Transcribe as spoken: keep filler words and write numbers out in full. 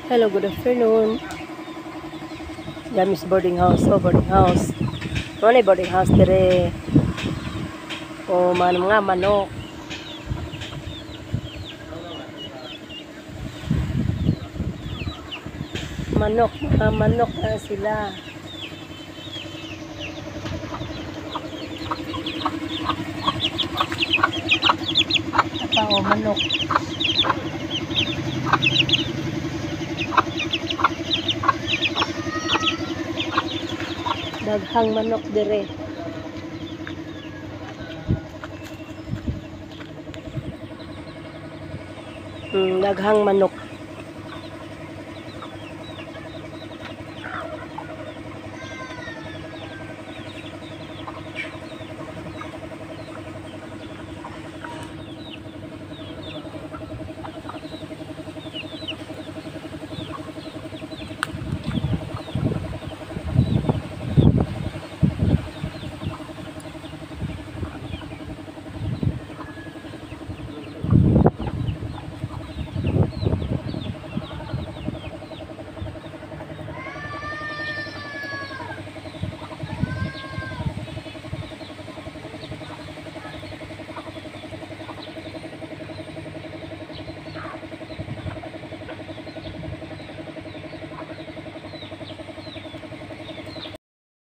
Hello, good afternoon. Gamis boarding house, oh boarding house. Ano boarding house dire? O man mga manok. Manok, mga manok na sila. Apa o manok. Daghang manok dire. Hmm, daghang manok.